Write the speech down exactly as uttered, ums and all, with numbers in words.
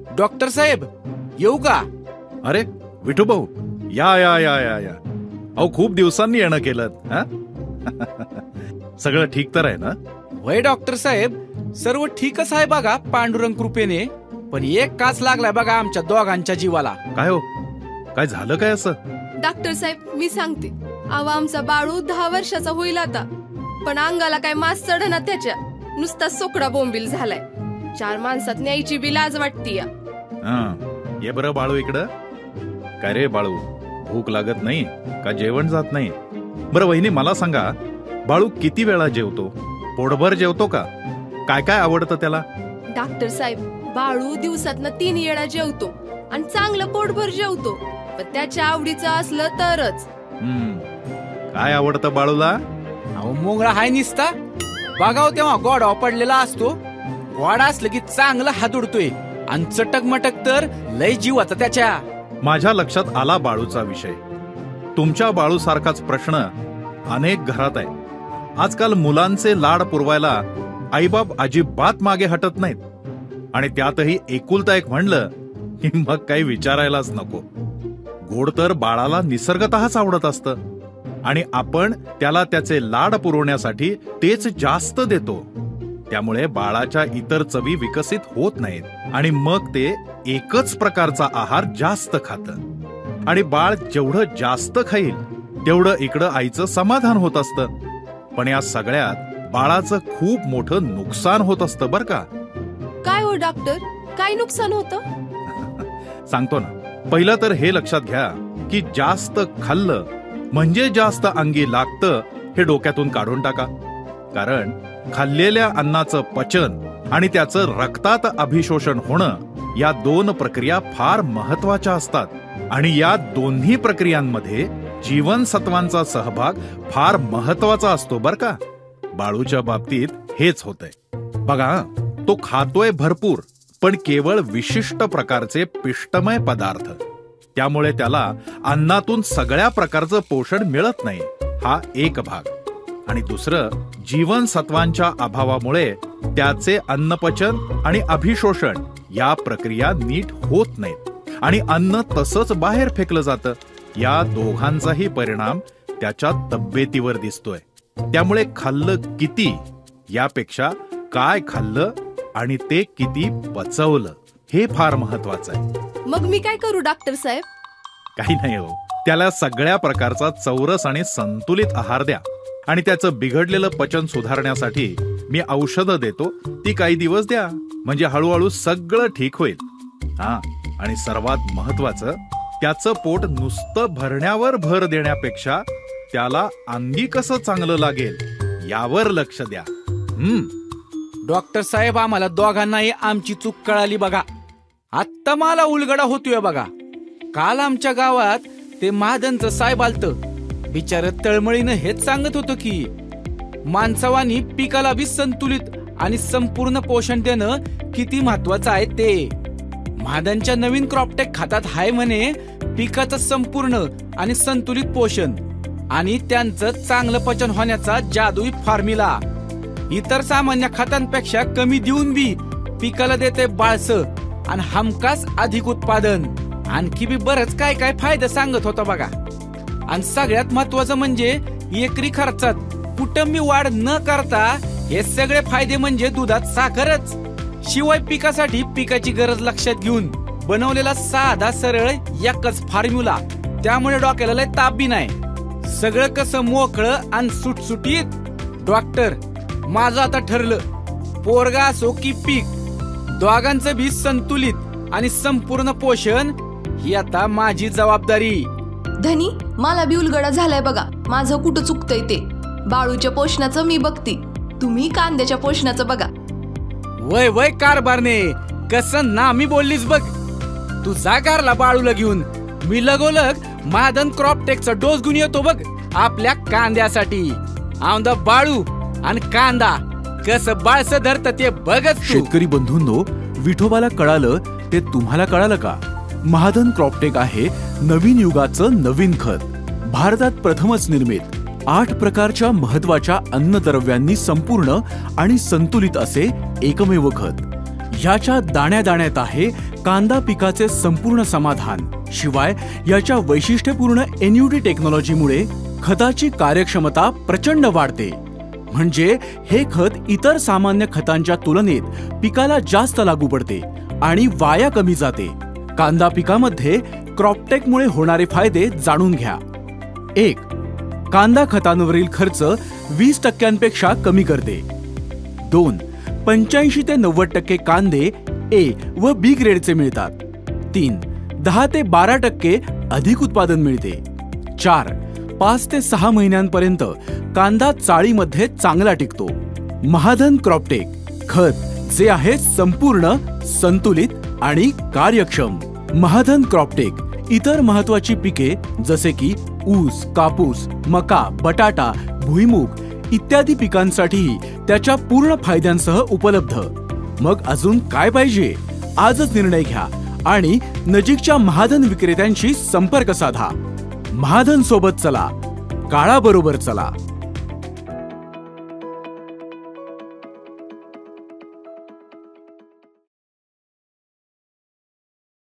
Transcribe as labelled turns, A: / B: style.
A: Doctor साहेब येऊ का?
B: अरे विठू भाऊ, या या या या या अहो, खूप दिवसांनी येणं केलं. सगळं ठीक तर आहे ना?
A: वय डॉक्टर साहेब, सर्व ठीकच आहे बघा पांडुरंग कृपेने. पण एक काच लागलाय बघा आमच्या दोघांच्या जीवाला.
B: काय हो, काय झालं काय असं?
C: डॉक्टर साहेब मी सांगते. अहो आमचा बाळू दहा वर्षाचा होईल आता, पण अंगाला काय मास चढना त्याच्या. नुसता सोकडा बोंबील झालाय. चार माणसात न्यायची बी लाज वाटतीय.
B: हा, ये बरं बाळू इकडं. काय रे बाळू, भूक लागत नाही का? जेवण जात नाही? बरं वहिनी मला सांगा, बाळू किती वेळा जेवतो? पोटभर जेवतो का? काय काय आवडतं त्याला?
C: डॉक्टर साहेब, बाळू दिवसातनं तीन वेळा जेवतो आणि चांगलं पोटभर जेवतो, पण त्याच्या आवडीचं असलं तरच.
B: हम्म, काय आवडतं बाळूला?
A: अहो मोगळा हाय निसता बघाव तेव्हा गोडा पडलेला असतो. गोडा असलं की चांगला हादुडतोय आणि चटक मटक तर लय जीवाचा त्याच्या.
B: माझ्या लक्षात आला बाळूचा विषय. तुमच्या बाळू सारखाच प्रश्न अनेक घरात आहे. आजकाल मुलांचे लाड पुरवायला आईबाप अजिबात मागे हटत नाहीत. आणि त्यातही एकुलता एक म्हणलं की मग काही विचारायलाच नको. गोड तर बाळाला निसर्गतःच आवडत असतं आणि आपण त्याला त्याचे लाड पुरवण्यासाठी तेच जास्त देतो. त्यामुळे बाळाच्या इतर चवी विकसित होत नाहीत आणि मग ते एकच प्रकारचा आहार जास्त खातं. आणि बाळ जेवढं जास्त खाईल तेवढं इकडं आईचं समाधान होत असतं. पण या सगळ्यात बाळाचं खूप मोठं नुकसान होत असतं बरं का.
C: काय हो डॉक्टर, काय नुकसान होतं?
B: सांगतो ना. पहिलं तर हे लक्षात घ्या की जास्त खाल्लं म्हणजे जास्त अंगी लागतं हे डोक्यातून काढून टाका. कारण खाल्लेल्या अन्नाचं पचन आणि त्याचं रक्तात अभिशोषण होणं या दोन प्रक्रिया फार महत्वाच्या असतात. आणि या दोन्ही प्रक्रियांमध्ये जीवनसत्वांचा सहभाग फार महत्वाचा असतो बर का. बाळूच्या बाबतीत हेच होतंय. बघा, तो खातोय भरपूर पण केवळ विशिष्ट प्रकारचे पिष्टमय पदार्थ. त्यामुळे त्याला अन्नातून सगळ्या प्रकारचं पोषण मिळत नाही, हा एक भाग. आणि दुसरं, जीवनसत्वांच्या अभावामुळे त्याचे अन्नपचन आणि अभिशोषण या प्रक्रिया नीट होत नाहीत आणि अन्न तसंच बाहेर फेकलं जातं. या दोघांचाही परिणाम त्याच्या तब्येतीवर दिसतोय. त्यामुळे खाल्लं किती यापेक्षा काय खाल्लं आणि ते किती पचवलं हे फार महत्वाचं आहे.
C: मग मी काय करू डॉक्टर साहेब?
B: काही नाही हो, त्याला सगळ्या प्रकारचा चौरस आणि संतुलित आहार द्या. आणि त्याचं बिघडलेलं पचन सुधारण्यासाठी मी औषधं देतो, ती काही दिवस द्या. म्हणजे हळूहळू सगळं ठीक होईल. हा, आणि सर्वात महत्वाचं, त्याचं पोट नुसतं भरण्यावर भर देण्यापेक्षा त्याला अंगी कसं चांगलं लागेल यावर लक्ष द्या. हम्म
A: डॉक्टर साहेब, आम्हाला दोघांनाही आमची चूक कळाली बघा. आत्ता मला उलगडा होतोय बघा. काल आमच्या गावात ते महादनचं साहेब आलत. बिचार तळमळीनं हेच सांगत होतं की माणसावानी पिकाला बी संतुलित आणि संपूर्ण पोषण देणं किती महत्वाचं आहे ते. महादनच्या नवीन क्रॉपटेक खातात हाय म्हणे पिकाचं संपूर्ण आणि संतुलित पोषण आणि त्यांचं चांगलं पचन होण्याचा जादुई फॉर्म्युला. इतर सामान्य खतांपेक्षा कमी देऊन बी पिकाला देते बाळस आणि हमखास अधिक उत्पादन. आणखी बी बरच काय काय फायदा सांगत होता बघा. आणि सगळ्यात महत्वाचं म्हणजे एकरी खर्चात कुठं मी वाढ न करता हे सगळे फायदे म्हणजे दुधात साखरच. शिवाय पिकासाठी पिकाची गरज लक्षात घेऊन बनवलेला साधा सरळ एकच फॉर्म्युला. त्यामुळे डोक्याला लय ताप बी नाही. सगळं कसं मोकळं आणि सुटसुटीत. डॉक्टर, माझं आता ठरलं, पोरगा असो की पीक, दोघांचं बी संतुलित आणि संपूर्ण पोषण ही आता माझी जबाबदारी.
C: धनी, मला बी उलगडा झालाय बघा. माझं कुठं चुकतंय ते. बाळूच्या पोषणाचं मी बघती, तुम्ही कांद्याच्या पोषणाचं बघा.
A: वय वय कारभारने, कसं ना मी बोललीस बघ. तू जा घरला बाळूला घेऊन. मी लगोलग महादन क्रॉपटेकचा डोस घेऊन येतो बघ आपल्या कांद्यासाठी. आमदा बाळू आणि कांदा कसं बाळस धरत ते बघत.
D: शेतकरी बंधूंनो, विठोबाला कळालं ते तुम्हाला कळालं का? महादन क्रॉपटेक आहे नवीन युगाचं नवीन खत. भारतात प्रथमच निर्मित आठ प्रकारच्या महत्वाच्या अन्नद्रव्यांनी संपूर्ण आणि संतुलित असे एकमेव खत. याच्या दाण्या दाण्यात आहे कांदा पिकाचे संपूर्ण समाधान. शिवाय याच्या वैशिष्ट्यपूर्ण एनयूटी टेक्नॉलॉजीमुळे खताची कार्यक्षमता प्रचंड वाढते. म्हणजे हे खत इतर सामान्य खतांच्या तुलनेत पिकाला जास्त लागू पडते आणि वाया कमी जाते. कांदा पिकामध्ये क्रॉपटेकमुळे होणारे फायदे जाणून घ्या. एक, कांदा खतांवरील खर्च वीस टक्क्यांपेक्षा कमी करते. दोन, पंच्याऐंशी ते नव्वद टक्के कांदे ए व बी ग्रेडचे मिळतात. तीन, दहा ते बारा टक्के अधिक उत्पादन मिळते. चार, पाच ते सहा महिन्यांपर्यंत कांदा चाळीमध्ये चांगला टिकतो. महाधन क्रॉपटेक खत जे आहे संपूर्ण, संतुलित आणि कार्यक्षम. महाधन क्रॉपटेक इतर महत्वाची पिके जसे की ऊस, कापूस, मका, बटाटा, भुईमूग इत्यादी पिकांसाठीही त्याच्या पूर्ण फायद्यांसह उपलब्ध. मग अजून काय पाहिजे? आजच निर्णय घ्या आणि नजीकच्या महाधन विक्रेत्यांशी संपर्क साधा. महाधन सोबत चला, काळाबरोबर चला.